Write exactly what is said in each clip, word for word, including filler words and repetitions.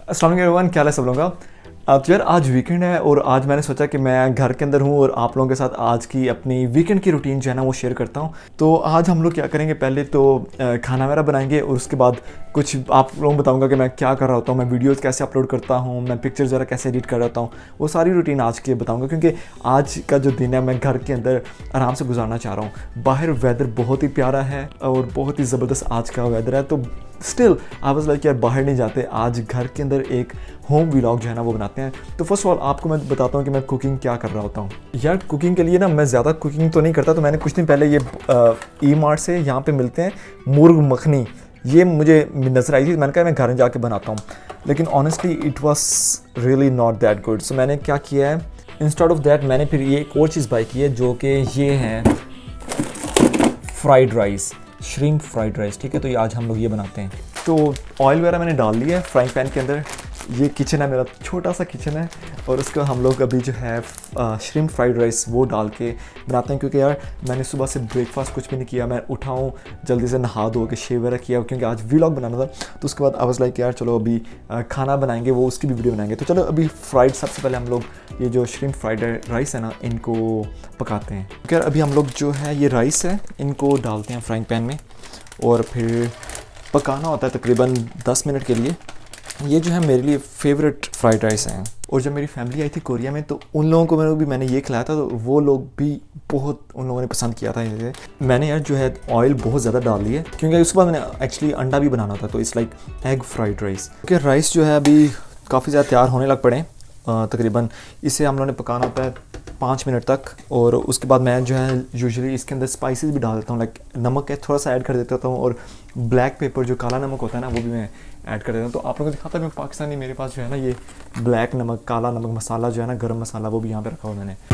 अस्सलाम वालेकुम एवरीवन, क्या हाल है सब लोगों का। अब तो यार आज वीकेंड है और आज मैंने सोचा कि मैं घर के अंदर हूँ और आप लोगों के साथ आज की अपनी वीकेंड की रूटीन जो है ना वो शेयर करता हूँ। तो आज हम लोग क्या करेंगे, पहले तो खाना वगैरह बनाएंगे और उसके बाद कुछ आप लोगों को बताऊँगा कि मैं क्या कर रहा होता हूँ, मैं वीडियोज़ कैसे अपलोड करता हूँ, मैं पिक्चर्स वगैरह कैसे एडिट कर रहा होता हूँ, वो सारी रूटीन आज की बताऊँगा। क्योंकि आज का जो दिन है मैं घर के अंदर आराम से गुजारना चाह रहा हूँ। बाहर वेदर बहुत ही प्यारा है और बहुत ही ज़बरदस्त आज का वेदर है, तो स्टिल आई वाज लाइक यार बाहर नहीं जाते, आज घर के अंदर एक होम व्लॉग जो है ना वो बनाते हैं। तो फर्स्ट ऑफ ऑल आपको मैं बताता हूँ कि मैं कुकिंग क्या कर रहा होता हूँ। यार कुकिंग के लिए ना मैं ज़्यादा कुकिंग तो नहीं करता, तो मैंने कुछ दिन पहले ये ई मार्ट से यहाँ पे मिलते हैं मुर्ग मखनी, ये मुझे नज़र आई थी, मैंने कहा मैं घर में जाके बनाता हूँ, लेकिन honestly it was really not that good. So मैंने क्या किया है, इंस्टेड ऑफ दैट मैंने फिर ये एक और चीज़ बाई की है जो कि ये है fried rice, shrimp fried rice. ठीक है, तो ये आज हम लोग ये बनाते हैं। तो ऑयल वगैरह मैंने डाल लिया है फ्राइंग पैन के अंदर। ये किचन है, मेरा छोटा सा किचन है, और उसको हम लोग अभी जो है श्रिम्प फ्राइड राइस वो डाल के बनाते हैं। क्योंकि यार मैंने सुबह से ब्रेकफास्ट कुछ भी नहीं किया, मैं उठाऊँ जल्दी से नहा धो के शेव वगैरह किया क्योंकि आज व्लॉग बनाना था। तो उसके बाद आई वाज लाइक यार चलो अभी खाना बनाएंगे, वो उसकी भी वीडियो बनाएंगे। तो चलो अभी फ्राइड सबसे पहले हम लोग ये जो श्रिम्प फ्राइड राइस है ना इनको पकाते हैं। क्योंकि यार अभी हम लोग जो है ये राइस है इनको डालते हैं फ्राइंग पैन में और फिर पकाना होता है तकरीबन दस मिनट के लिए। ये जो है मेरे लिए फेवरेट फ्राइड राइस हैं। और जब मेरी फैमिली आई थी कोरिया में तो उन लोगों को मैंने भी मैंने ये खिलाया था, तो वो लोग भी बहुत उन लोगों ने पसंद किया था इसे। मैंने यार जो है ऑयल बहुत ज़्यादा डाल दी है क्योंकि उसके बाद मैंने एक्चुअली अंडा भी बनाना था, तो it's like egg fried rice. क्योंकि राइस जो है अभी काफ़ी ज़्यादा तैयार होने लग पड़े, तकरीबन इसे हम लोगों ने पकाना होता है पाँच मिनट तक। और उसके बाद मैं जो है यूजुअली इसके अंदर स्पाइसेस भी डाल देता हूँ, लाइक नमक है थोड़ा सा ऐड कर देता हूँ, और ब्लैक पेपर जो काला नमक होता है ना वो भी मैं ऐड कर देता हूँ। तो आप लोगों को दिखाता है मैं पाकिस्तानी, मेरे पास जो है ना ये ब्लैक नमक, काला नमक मसाला जो है ना गरम मसाला, वो भी यहाँ पे रखा हुआ मैंने।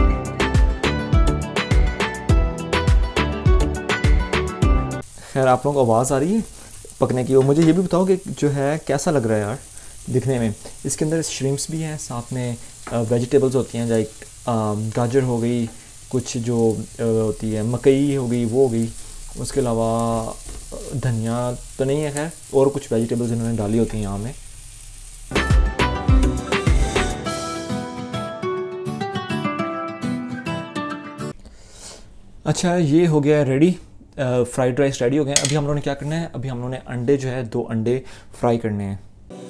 खैर आप लोगों को आवाज़ आ रही है पकने की। और मुझे ये भी बताओ कि जो है कैसा लग रहा है यार दिखने में। इसके अंदर श्रिम्प्स भी हैं, साथ में वेजिटेबल्स होती हैं, लाइक गाजर हो गई, कुछ जो होती है मकई हो गई वो हो गई, उसके अलावा धनिया तो नहीं है खैर, और कुछ वेजिटेबल्स इन्होंने डाली होती हैं यहाँ में। अच्छा ये हो गया रेडी, फ्राइड राइस रेडी हो गए। अभी हम लोगों ने क्या करना है, अभी हम लोगों ने अंडे जो है दो अंडे फ्राई करने हैं।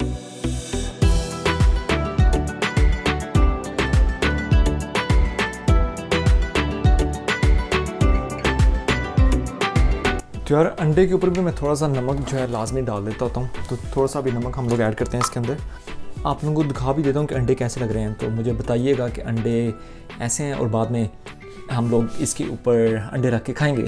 तो यार अंडे के ऊपर भी मैं थोड़ा सा नमक जो है लाजमी डाल देता होता हूँ, तो थोड़ा सा भी नमक हम लोग ऐड करते हैं इसके अंदर। आप लोगों को दिखा भी देता हूँ कि अंडे कैसे लग रहे हैं, तो मुझे बताइएगा कि अंडे ऐसे हैं और बाद में हम लोग इसके ऊपर अंडे रख के खाएंगे।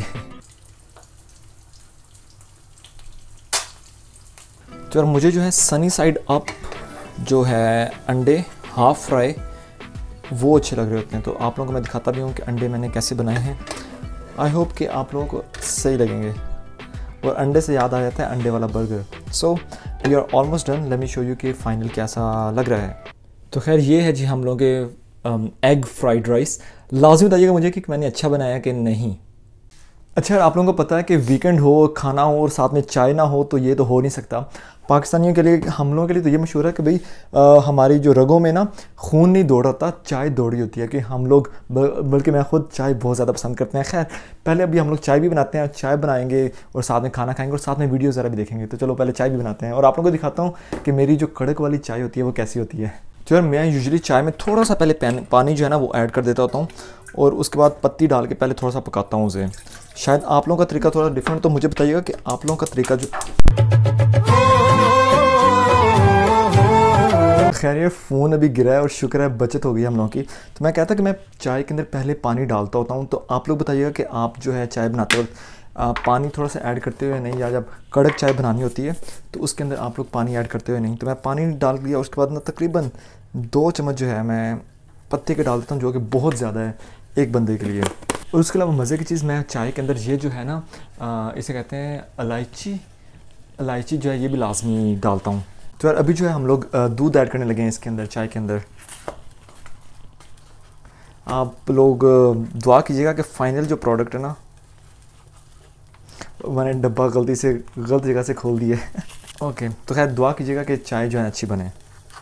तो यार मुझे जो है सनी साइड अप जो है अंडे हाफ फ्राई वो अच्छे लग रहे होते हैं। तो आप लोगों को मैं दिखाता भी हूँ कि अंडे मैंने कैसे बनाए हैं। आई होप कि आप लोगों को सही लगेंगे। और अंडे से याद आ जाता है अंडे वाला burger. So we are almost done, let me show you कि फाइनल कैसा लग रहा है। तो खैर ये है जी हम लोगों के एग फ्राइड राइस। लाजमी बताइएगा मुझे कि मैंने अच्छा बनाया कि नहीं। अच्छा आप लोगों को पता है कि वीकेंड हो, खाना हो और साथ में चाय ना हो तो ये तो हो नहीं सकता। पाकिस्तानियों के लिए, हम लोगों के लिए तो ये मशहूर है कि भाई आ, हमारी जो रगों में ना खून नहीं दौड़ रहा, चाय दौड़ी होती है। कि हम लोग बल्कि मैं खुद चाय बहुत ज़्यादा पसंद करते हैं। खैर पहले अभी हम लोग चाय भी बनाते हैं, चाय बनाएंगे और साथ में खाना खाएंगे और साथ में वीडियो ज़रा भी देखेंगे। तो चलो पहले चाय भी बनाते हैं और आप लोगों को दिखाता हूँ कि मेरी जो कड़क वाली चाय होती है वो कैसी होती है। तो यार मैं यूजुअली चाय में थोड़ा सा पहले पानी जो है ना वो ऐड कर देता होता हूँ और उसके बाद पत्ती डाल के पहले थोड़ा सा पकाता हूँ उसे। शायद आप लोगों का तरीका थोड़ा डिफरेंट, तो मुझे बताइएगा कि आप लोगों का तरीका जो। खैर ये फ़ोन अभी गिरा है और शुक्र है बचत हो गई हम लोगों की। तो मैं कहता कि मैं चाय के अंदर पहले पानी डालता होता हूँ। तो आप लोग बताइएगा कि आप जो है चाय बनाते वक्त पानी थोड़ा सा ऐड करते हुए नहीं, या जब कड़क चाय बनानी होती है तो उसके अंदर आप लोग पानी ऐड करते हुए नहीं। तो मैं पानी डाल दिया, उसके बाद ना तकरीबन दो चम्मच जो है मैं पत्ते के डाल देता हूँ, जो कि बहुत ज़्यादा है एक बंदे के लिए। और उसके अलावा मज़े की चीज़ मैं चाय के अंदर ये जो है ना आ, इसे कहते हैं इलायची, इलायची जो है ये भी लाजमी डालता हूँ। तो यार अभी जो है हम लोग दूध ऐड करने लगे हैं इसके अंदर, चाय के अंदर। आप लोग दुआ कीजिएगा कि फ़ाइनल जो प्रोडक्ट है ना, मैंने डब्बा गलती से गलत जगह से खोल दिया है। ओके, तो खैर दुआ कीजिएगा कि चाय जो है अच्छी बने।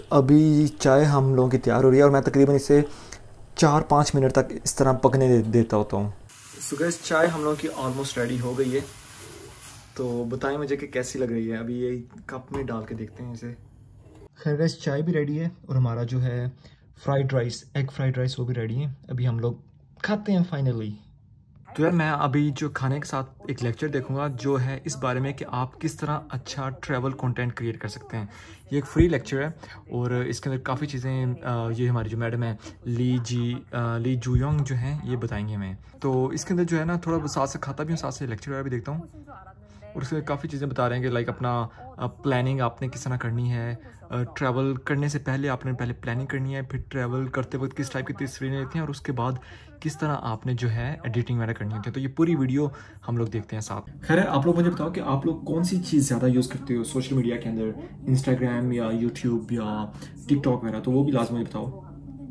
अभी चाय हम लोगों की तैयार हो रही है और मैं तकरीबन इसे चार पाँच मिनट तक इस तरह पकने दे, देता होता हूँ। सो गाइस चाय हम लोगों की ऑलमोस्ट रेडी हो गई है, तो बताएं मुझे कि कैसी लग रही है। अभी ये कप में डाल के देखते हैं इसे। खैर गाइस चाय भी रेडी है और हमारा जो है fried rice, egg fried rice, वो भी रेडी है। अभी हम लोग खाते हैं फाइनली। तो यार मैं अभी जो खाने के साथ एक लेक्चर देखूंगा जो है इस बारे में कि आप किस तरह अच्छा ट्रैवल कंटेंट क्रिएट कर सकते हैं। ये एक फ्री लेक्चर है और इसके अंदर काफ़ी चीज़ें ये हमारी जो मैडम है ली जी ली जूयोंग जो हैं ये बताएंगे हमें। तो इसके अंदर जो है ना थोड़ा साथ से खाता भी हूँ, साथ से लेक्चर वगैरह भी देखता हूँ और उसमें काफ़ी चीज़ें बता रहे हैं कि लाइक अपना प्लानिंग आपने किस तरह करनी है, ट्रैवल करने से पहले आपने पहले प्लानिंग करनी है, फिर ट्रैवल करते वक्त किस टाइप की तस्वीरें लेती हैं और उसके बाद किस तरह आपने जो है एडिटिंग वगैरह करनी होती है। तो ये पूरी वीडियो हम लोग देखते हैं साथ। खैर आप लोग मुझे बताओ कि आप लोग कौन सी चीज़ ज़्यादा यूज़ करते हो सोशल मीडिया के अंदर, इंस्टाग्राम या यूट्यूब या टिकटॉक वगैरह, तो वो भी लाजमी बताओ।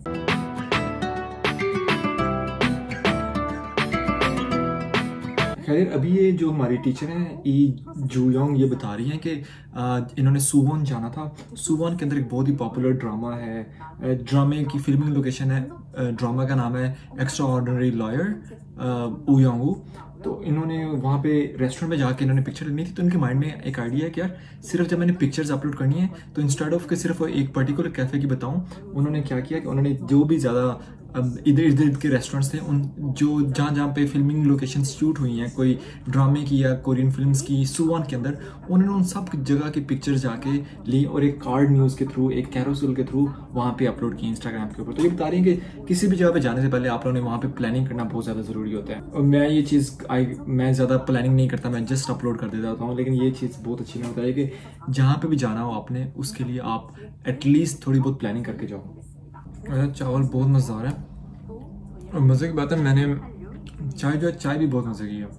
खैर अभी ये जो हमारी टीचर हैं ई जूयोंग ये बता रही हैं कि इन्होंने सुवॉन जाना था। सुवॉन के अंदर एक बहुत ही पॉपुलर ड्रामा है, ड्रामे की फिल्मिंग लोकेशन है, ड्रामा का नाम है एक्स्ट्रा ऑर्डिनरी लॉयर उयोंगू। तो इन्होंने वहाँ पे रेस्टोरेंट में जाके इन्होंने पिक्चर लेनी थी, तो उनके माइंड में एक आइडिया है कि यार सिर्फ जब मैंने पिक्चर्स अपलोड करनी है तो इंस्टेड ऑफ के सिर्फ एक पर्टिकुलर कैफ़े की बताऊँ, उन्होंने क्या किया कि उन्होंने जो भी ज़्यादा अब इधर इधर के रेस्टोरेंट्स थे उन जो जहाँ जहाँ पे फिल्मिंग लोकेशन शूट हुई हैं कोई ड्रामे की या कोरियन फिल्म्स की सुवॉन के अंदर, उन्होंने उन सब जगह की पिक्चर्स जाके ली और एक कार्ड न्यूज़ के थ्रू, एक कैरोसेल के थ्रू वहाँ पे अपलोड की इंस्टाग्राम के ऊपर। तो ये बता रही है कि किसी भी जगह पे जाने से पहले आप लोगों ने वहाँ पे प्लानिंग करना बहुत ज़्यादा ज़रूरी होता है। और मैं ये चीज़ आई मैं ज़्यादा प्लानिंग नहीं करता, मैं जस्ट अपलोड कर देता हूँ, लेकिन ये चीज़ बहुत अच्छी नहीं होता है कि जहाँ पर भी जाना हो आपने उसके लिए आप एटलीस्ट थोड़ी बहुत प्लानिंग करके जाओ। चावल बहुत मज़ेदार है और मज़े की बात है मैंने चाय जो है चाय भी बहुत मज़े की है।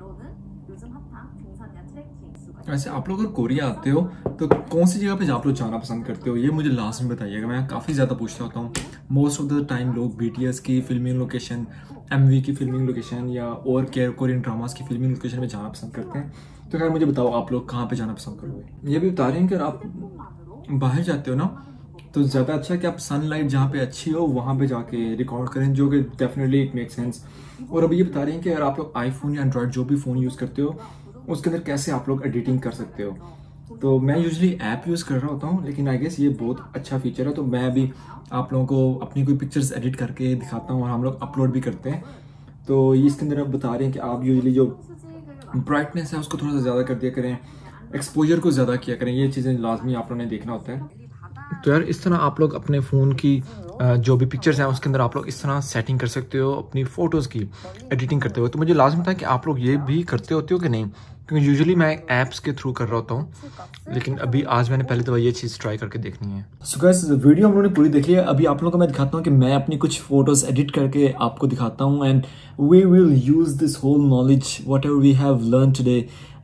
वैसे आप लोग अगर कोरिया आते हो तो कौन सी जगह पे आप लोग जाना पसंद करते हो ये मुझे लास्ट में बताइएगा। मैं काफ़ी ज़्यादा पूछता होता हूँ। मोस्ट ऑफ द टाइम लोग बीटीएस की फिल्मिंग लोकेशन, एमवी की फिल्मिंग लोकेशन या और केयर कोरियन ड्रामास की फिल्मिंग लोकेशन में जाना पसंद करते हैं। तो खैर मुझे बताओ आप लोग कहाँ पर जाना पसंद करोगे। ये भी बता रहे हैं कि अगर आप बाहर जाते हो ना तो ज़्यादा अच्छा है कि आप सनलाइट जहाँ पे अच्छी हो वहाँ पे जाके रिकॉर्ड करें, जो कि डेफिनेटली इट मेक सेंस। और अभी ये बता रहे हैं कि अगर आप लोग आईफोन या एंड्रॉयड जो भी फ़ोन यूज़ करते हो उसके अंदर कैसे आप लोग एडिटिंग कर सकते हो। तो मैं यूजुअली ऐप यूज़ कर रहा होता हूँ, लेकिन आई गेस ये बहुत अच्छा फीचर है। तो मैं अभी आप लोगों को अपनी कोई पिक्चर्स एडिट करके दिखाता हूँ और हम लोग अपलोड भी करते हैं। तो ये इसके अंदर आप बता रहे हैं कि आप यूजुअली जो ब्राइटनेस है उसको थोड़ा सा ज़्यादा कर दिया करें, एक्सपोजर को ज़्यादा किया करें, ये चीज़ें लाजमी आप लोगों ने देखना होता है। तो यार इस तरह आप लोग अपने फ़ोन की जो भी पिक्चर्स हैं उसके अंदर आप लोग इस तरह सेटिंग कर सकते हो अपनी फ़ोटोज़ की एडिटिंग करते हो। तो मुझे लाजमी था कि आप लोग ये भी करते होते हो कि नहीं, क्योंकि यूजुअली मैं ऐप्स के थ्रू कर रहा होता हूँ, लेकिन अभी आज मैंने पहले तो ये चीज़ ट्राई करके देखनी है। सो गाइस वीडियो हम लोगों ने पूरी देखी है। अभी आप लोगों को मैं दिखाता हूँ कि मैं अपनी कुछ फ़ोटोज़ एडिट करके आपको दिखाता हूँ and we will use this whole knowledge whatever we have learn today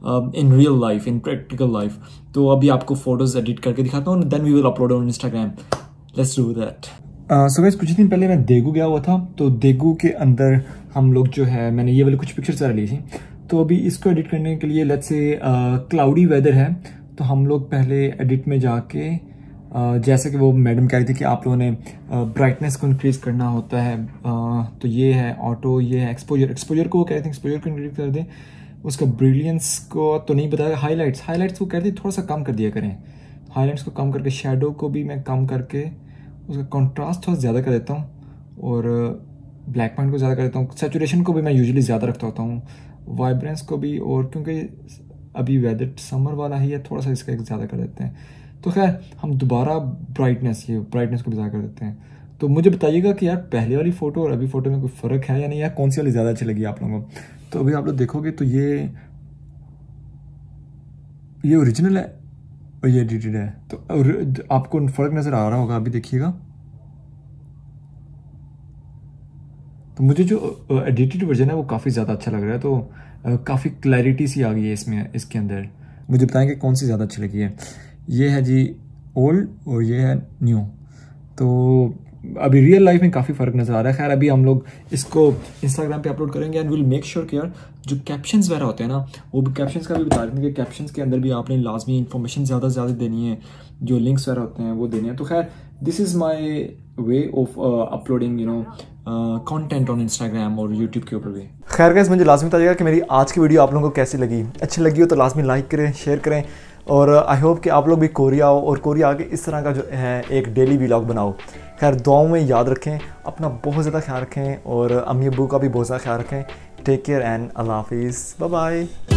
in real life, in practical life. तो अभी आपको फोटोज़ एडिट करके दिखाता हूँ, then we will upload on Instagram. Let's do that. So guys कुछ दिन पहले मैं देगू गया हुआ था, तो देगू के अंदर हम लोग जो है मैंने ये वाली कुछ पिक्चर्स ली थी। तो अभी इसको एडिट करने के लिए लेट्स से क्लाउडी वेदर है, तो हम लोग पहले एडिट में जाके uh, जैसे कि वो मैडम कह रही थी कि आप लोगों ने ब्राइटनेस uh, को इंक्रीज़ करना होता है। uh, तो ये है ऑटो, ये है एक्सपोजर। एक्सपोजर को वो कह रहे थे एक्सपोजर को इंक्रीज कर दें, उसका ब्रिलियंस को तो नहीं बताया। हाईलाइट्स हाईलाइट्स को कहते थोड़ा सा कम कर दिया करें, हाईलाइट्स को कम करके, शेडो को भी मैं कम करके उसका कंट्रास्ट थोड़ा ज़्यादा कर देता हूँ और ब्लैक पॉइंट को ज़्यादा कर देता हूँ। सैचुरेशन को भी मैं यूजुअली ज़्यादा रखता होता हूँ, वाइब्रेंस को भी, और क्योंकि अभी वेदर समर वाला ही है थोड़ा सा इसका ज़्यादा कर देते हैं। तो खैर हम दोबारा ब्राइटनेस ये ब्राइटनेस को भी ज़्यादा कर देते हैं। तो मुझे बताइएगा कि यार पहले वाली फ़ोटो और अभी फ़ोटो में कोई फ़र्क है या नहीं, यार कौन सी वाली ज़्यादा अच्छी लगी आप लोगों को। तो अभी आप लोग देखोगे तो ये ये ओरिजिनल है और ये एडिटेड है, तो आपको फ़र्क नज़र आ रहा होगा। अभी देखिएगा तो मुझे जो एडिटेड वर्जन है वो काफ़ी ज़्यादा अच्छा लग रहा है। तो काफ़ी क्लैरिटी सी आ गई है इसमें, इसके अंदर। मुझे बताएंगे कौन सी ज़्यादा अच्छी लगी है। ये है जी ओल्ड और ये है न्यू। तो अभी रियल लाइफ में काफ़ी फ़र्क नज़र आ रहा है। खैर अभी हम लोग इसको इंस्टाग्राम पे अपलोड करेंगे एंड विल मेक श्योर कि यार जो कैप्शंस वगैरह होते हैं ना, वो भी कैप्शंस का भी बता देंगे कि कैप्शंस के अंदर भी आपने लाजमी इन्फॉर्मेशन ज़्यादा से ज़्यादा देनी है, जो लिंक्स वगैरह होते हैं वो देने हैं। तो खैर this is my way of uploading you know content on Instagram और यूट्यूब के ऊपर भी। खैर गाइस, मुझे लाजमी बताइएगा कि मेरी आज की वीडियो आप लोगों को कैसी लगी। अच्छी लगी हो तो लाजमी लाइक करें, शेयर करें, और आई होप कि आप लोग भी कोरिया आओ और कोरिया आके इस तरह का जो है एक डेली व्लॉग बनाओ। खैर दुआओं में याद रखें, अपना बहुत ज़्यादा ख्याल रखें और अम्मी अब्बू का भी बहुत ज़्यादा ख्याल रखें। टेक केयर एंड अल्लाह हाफिज़, बाय बाय।